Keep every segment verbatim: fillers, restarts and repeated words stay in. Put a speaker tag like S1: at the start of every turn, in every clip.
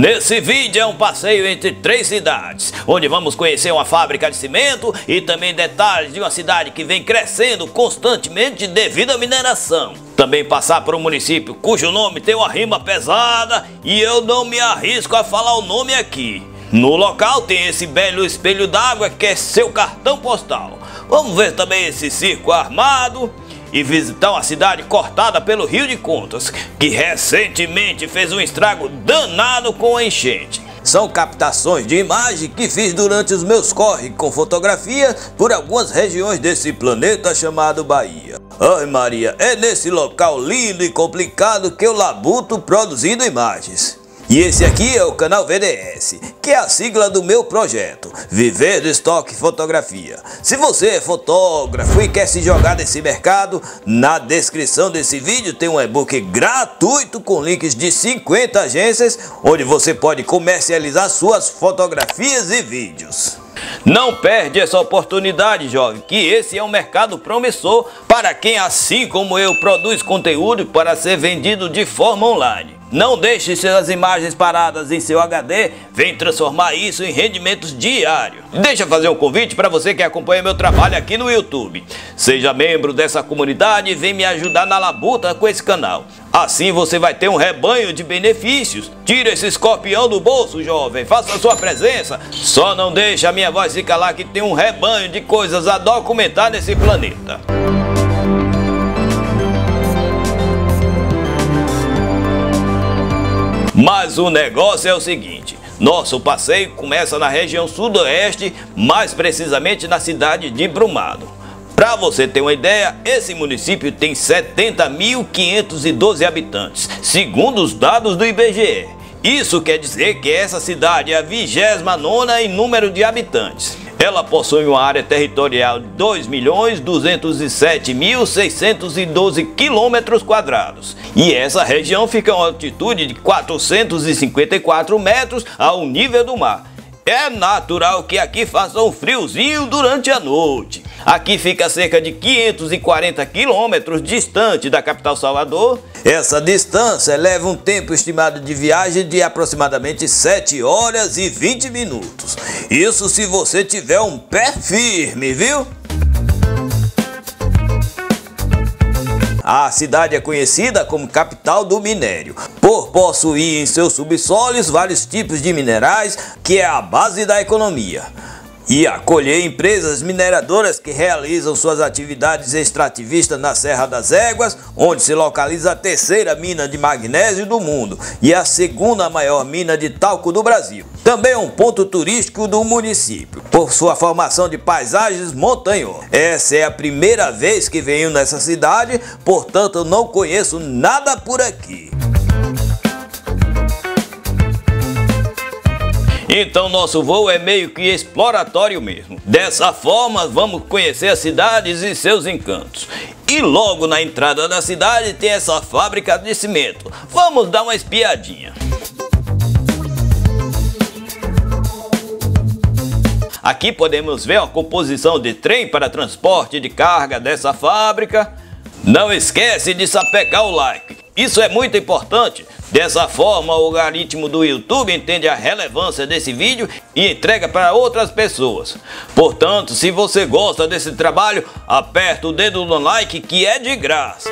S1: Nesse vídeo é um passeio entre três cidades, onde vamos conhecer uma fábrica de cimento e também detalhes de uma cidade que vem crescendo constantemente devido à mineração. Também passar por um município cujo nome tem uma rima pesada e eu não me arrisco a falar o nome aqui. No local tem esse belo espelho d'água que é seu cartão postal. Vamos ver também esse circo armado e visitar uma cidade cortada pelo Rio de Contas, que recentemente fez um estrago danado com a enchente. São captações de imagem que fiz durante os meus corre com fotografia por algumas regiões desse planeta chamado Bahia. Ai Maria, é nesse local lindo e complicado que eu labuto produzindo imagens. E esse aqui é o canal V D S, que é a sigla do meu projeto, Viver do Estoque Fotografia. Se você é fotógrafo e quer se jogar nesse mercado, na descrição desse vídeo tem um e-book gratuito com links de cinquenta agências, onde você pode comercializar suas fotografias e vídeos. Não perde essa oportunidade, jovem, que esse é um mercado promissor para quem, assim como eu, produz conteúdo para ser vendido de forma online. Não deixe suas imagens paradas em seu H D, vem transformar isso em rendimentos diários. Deixa eu fazer um convite para você que acompanha meu trabalho aqui no YouTube. Seja membro dessa comunidade e vem me ajudar na labuta com esse canal. Assim você vai ter um rebanho de benefícios. Tira esse escorpião do bolso, jovem, faça a sua presença. Só não deixe a minha voz se calar que tem um rebanho de coisas a documentar nesse planeta. Mas o negócio é o seguinte, nosso passeio começa na região sudoeste, mais precisamente na cidade de Brumado. Para você ter uma ideia, esse município tem setenta mil quinhentos e doze habitantes, segundo os dados do I B G E. Isso quer dizer que essa cidade é a vigésima nona em número de habitantes. Ela possui uma área territorial de dois milhões duzentos e sete mil seiscentos e doze quilômetros quadrados. E essa região fica a uma altitude de quatrocentos e cinquenta e quatro metros ao nível do mar. É natural que aqui faça um friozinho durante a noite. Aqui fica a cerca de quinhentos e quarenta quilômetros distante da capital Salvador. Essa distância leva um tempo estimado de viagem de aproximadamente sete horas e vinte minutos. Isso se você tiver um pé firme, viu? A cidade é conhecida como capital do minério, por possuir em seus subsolos vários tipos de minerais, que é a base da economia, e acolher empresas mineradoras que realizam suas atividades extrativistas na Serra das Éguas, onde se localiza a terceira mina de magnésio do mundo e a segunda maior mina de talco do Brasil. Também é um ponto turístico do município, por sua formação de paisagens montanhosas. Essa é a primeira vez que venho nessa cidade, portanto eu não conheço nada por aqui. Então nosso voo é meio que exploratório mesmo. Dessa forma vamos conhecer as cidades e seus encantos. E logo na entrada da cidade tem essa fábrica de cimento. Vamos dar uma espiadinha. Aqui podemos ver a composição de trem para transporte de carga dessa fábrica. Não esquece de sapecar o like, isso é muito importante. Dessa forma o algoritmo do YouTube entende a relevância desse vídeo e entrega para outras pessoas. Portanto, se você gosta desse trabalho, aperta o dedo no like que é de graça.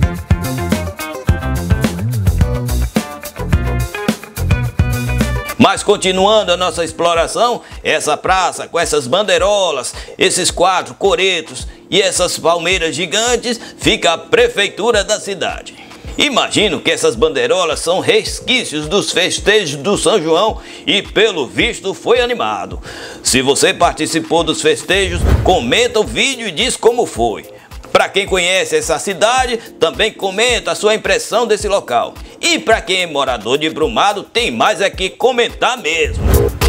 S1: Mas continuando a nossa exploração, essa praça com essas bandeirolas, esses quatro coretos e essas palmeiras gigantes, fica a prefeitura da cidade. Imagino que essas bandeirolas são resquícios dos festejos do São João e pelo visto foi animado. Se você participou dos festejos, comenta o vídeo e diz como foi. Para quem conhece essa cidade, também comenta a sua impressão desse local. E para quem é morador de Brumado, tem mais é que comentar mesmo.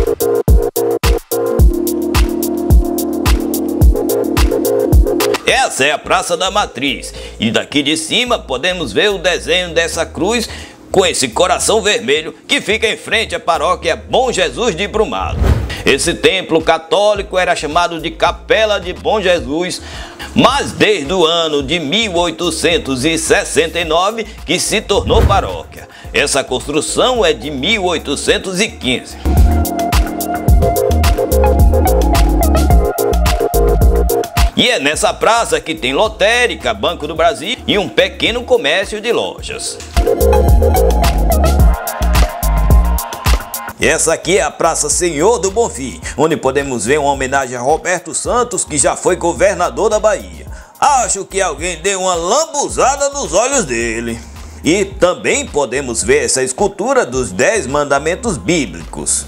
S1: Essa é a Praça da Matriz e daqui de cima podemos ver o desenho dessa cruz com esse coração vermelho que fica em frente à paróquia Bom Jesus de Brumado. Esse templo católico era chamado de Capela de Bom Jesus, mas desde o ano de mil oitocentos e sessenta e nove que se tornou paróquia. Essa construção é de mil oitocentos e quinze. E é nessa praça que tem lotérica, Banco do Brasil e um pequeno comércio de lojas. E essa aqui é a Praça Senhor do Bonfim, onde podemos ver uma homenagem a Roberto Santos, que já foi governador da Bahia. Acho que alguém deu uma lambuzada nos olhos dele. E também podemos ver essa escultura dos Dez Mandamentos Bíblicos.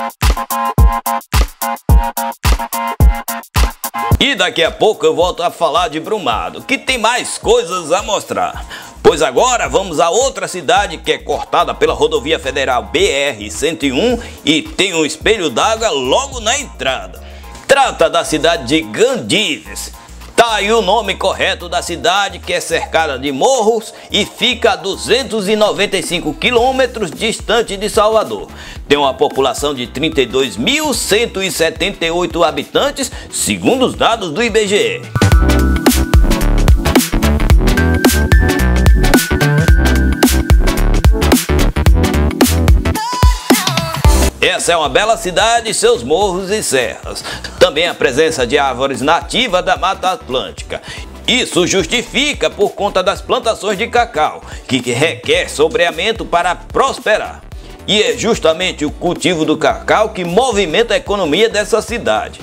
S1: E daqui a pouco eu volto a falar de Brumado, que tem mais coisas a mostrar. Pois agora vamos a outra cidade que é cortada pela rodovia federal B R cento e um e tem um espelho d'água logo na entrada. Trata da cidade de Gandives. Tá aí o nome correto da cidade, que é cercada de morros e fica a duzentos e noventa e cinco quilômetros distante de Salvador. Tem uma população de trinta e dois mil cento e setenta e oito habitantes, segundo os dados do I B G E. Essa é uma bela cidade e seus morros e serras. Também a presença de árvores nativas da Mata Atlântica. Isso justifica por conta das plantações de cacau, que requer sombreamento para prosperar. E é justamente o cultivo do cacau que movimenta a economia dessa cidade.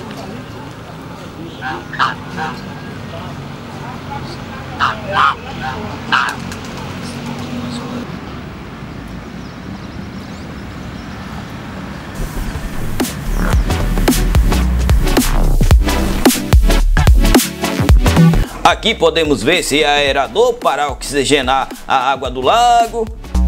S1: Aqui podemos ver esse aerador para oxigenar a água do lago.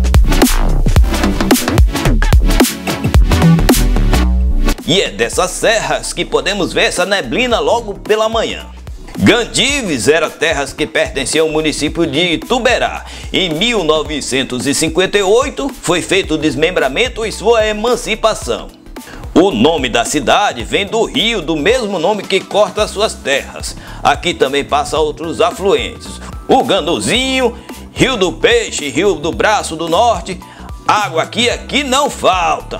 S1: E é dessas serras que podemos ver essa neblina logo pela manhã. Gandives era terras que pertenciam ao município de Ituberá. Em mil novecentos e cinquenta e oito foi feito o desmembramento e sua emancipação. O nome da cidade vem do rio do mesmo nome que corta suas terras. Aqui também passa outros afluentes. O Ganduzinho, Rio do Peixe, Rio do Braço do Norte. Água aqui, aqui não falta.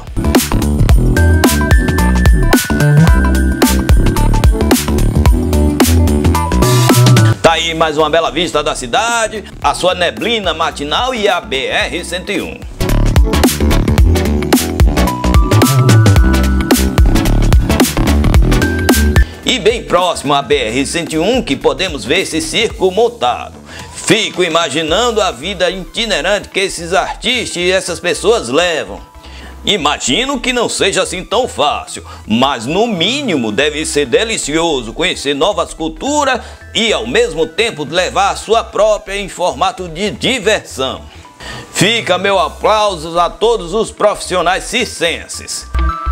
S1: Tá aí mais uma bela vista da cidade, a sua neblina matinal e a B R cento e um. E bem próximo à B R cento e um que podemos ver esse circo montado. Fico imaginando a vida itinerante que esses artistas e essas pessoas levam. Imagino que não seja assim tão fácil, mas no mínimo deve ser delicioso conhecer novas culturas e ao mesmo tempo levar a sua própria em formato de diversão. Fica meu aplauso a todos os profissionais circenses.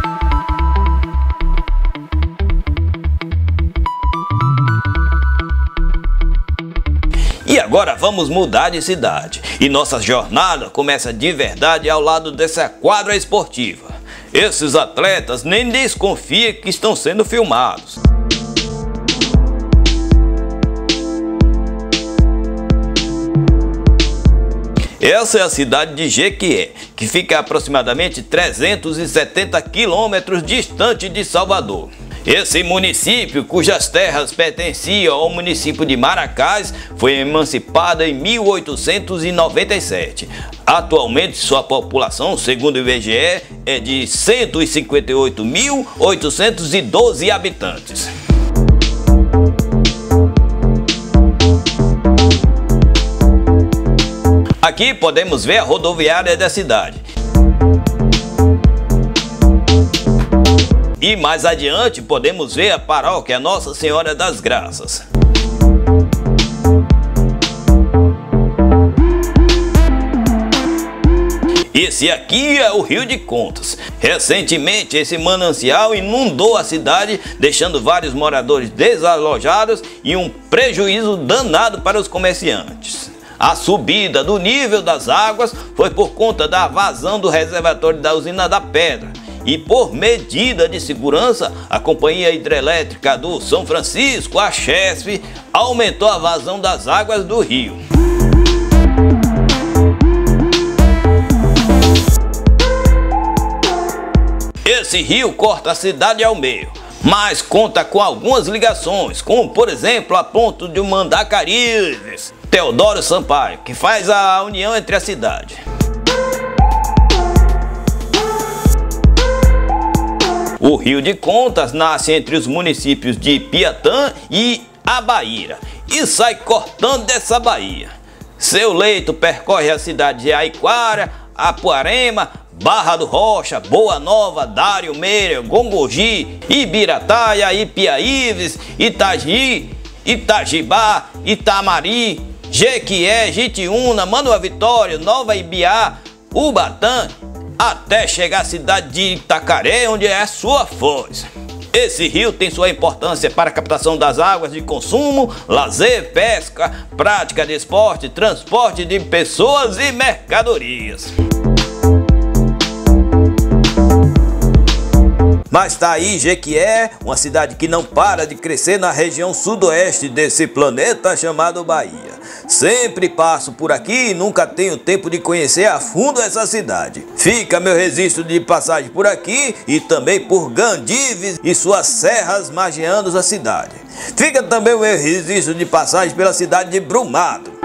S1: E agora vamos mudar de cidade. E nossa jornada começa de verdade ao lado dessa quadra esportiva. Esses atletas nem desconfiam que estão sendo filmados. Essa é a cidade de Jequié, que fica a aproximadamente trezentos e setenta quilômetros distante de Salvador. Esse município, cujas terras pertenciam ao município de Maracás, foi emancipada em mil oitocentos e noventa e sete. Atualmente, sua população, segundo o I B G E, é de cento e cinquenta e oito mil oitocentos e doze habitantes. Aqui podemos ver a rodoviária da cidade. E mais adiante podemos ver a paróquia Nossa Senhora das Graças. Esse aqui é o Rio de Contas. Recentemente esse manancial inundou a cidade, deixando vários moradores desalojados e um prejuízo danado para os comerciantes. A subida do nível das águas foi por conta da vazão do reservatório da usina da Pedra. e por medida de segurança, a Companhia Hidrelétrica do São Francisco, a Chesf, aumentou a vazão das águas do rio. Esse rio corta a cidade ao meio, mas conta com algumas ligações, como por exemplo a ponte de Mandacarizes, Teodoro Sampaio, que faz a união entre a cidade. O Rio de Contas nasce entre os municípios de Piatã e Abaíra e sai cortando dessa baía. Seu leito percorre a cidade de Aiquara, Apuarema, Barra do Rocha, Boa Nova, Dário Meira, Gongogi, Ibirataia, Ipiaíves, Itagi, Itajibá, Itamari, Jequié, Jitiúna, Manoa Vitória, Nova Ibiá, Ubatã, até chegar à cidade de Itacaré, onde é a sua foz. Esse rio tem sua importância para a captação das águas de consumo, lazer, pesca, prática de esporte, transporte de pessoas e mercadorias. Mas tá aí Jequié, uma cidade que não para de crescer na região sudoeste desse planeta chamado Bahia. Sempre passo por aqui e nunca tenho tempo de conhecer a fundo essa cidade. Fica meu registro de passagem por aqui e também por Gandives e suas serras margeando a cidade. Fica também o meu registro de passagem pela cidade de Brumado.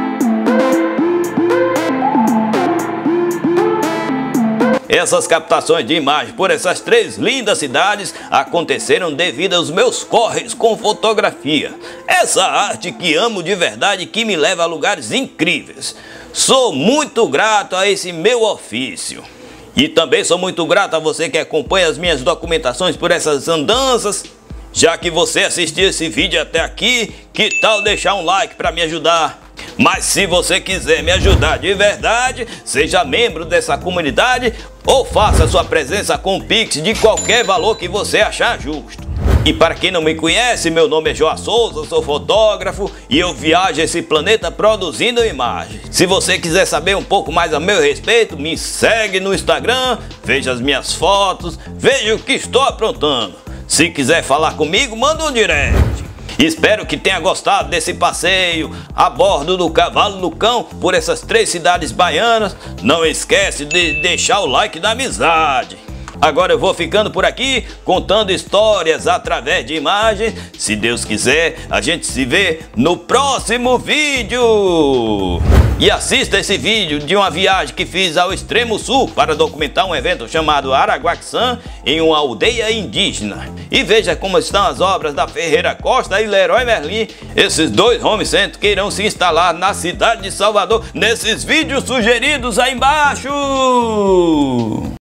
S1: Essas captações de imagem por essas três lindas cidades aconteceram devido aos meus corres com fotografia. Essa arte que amo de verdade, que me leva a lugares incríveis. Sou muito grato a esse meu ofício. E também sou muito grato a você que acompanha as minhas documentações por essas andanças. Já que você assistiu esse vídeo até aqui, que tal deixar um like para me ajudar? Mas se você quiser me ajudar de verdade, seja membro dessa comunidade ou faça sua presença com Pix de qualquer valor que você achar justo. E para quem não me conhece, meu nome é João Souza, sou fotógrafo e eu viajo esse planeta produzindo imagens. Se você quiser saber um pouco mais a meu respeito, me segue no Instagram, veja as minhas fotos, veja o que estou aprontando. Se quiser falar comigo, manda um direct. Espero que tenha gostado desse passeio a bordo do Cavalo do Cão por essas três cidades baianas. Não esquece de deixar o like da amizade. Agora eu vou ficando por aqui, contando histórias através de imagens. Se Deus quiser, a gente se vê no próximo vídeo. E assista esse vídeo de uma viagem que fiz ao extremo sul para documentar um evento chamado Araguaxã em uma aldeia indígena. E veja como estão as obras da Ferreira Costa e Leroy Merlin, esses dois home centers que irão se instalar na cidade de Salvador, nesses vídeos sugeridos aí embaixo.